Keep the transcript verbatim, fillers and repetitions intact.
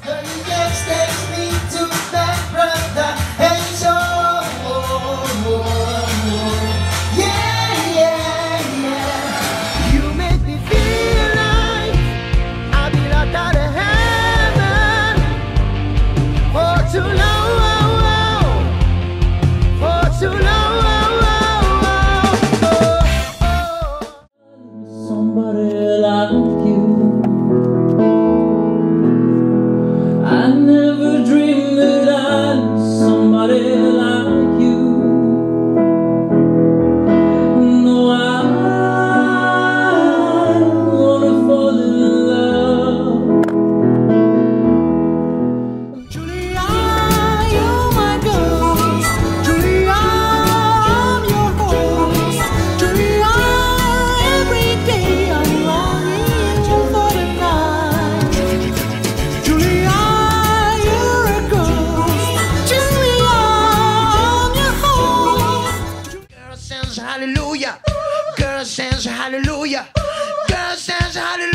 Just takes me to that brother and soul. Yeah, yeah, yeah. You make me feel like I'll be locked out of heaven for too long, for too long. Somebody like you, I never dreamed that I'd somebody like you. No, I wanna fall in love. Julia, you're my ghost. Julia, I'm your host. Julia, every day I'm longing for the night. Julia, you're a ghost. Julia, I'm your host. Girl sings hallelujah. Girl sings hallelujah. Girl sings hallelujah.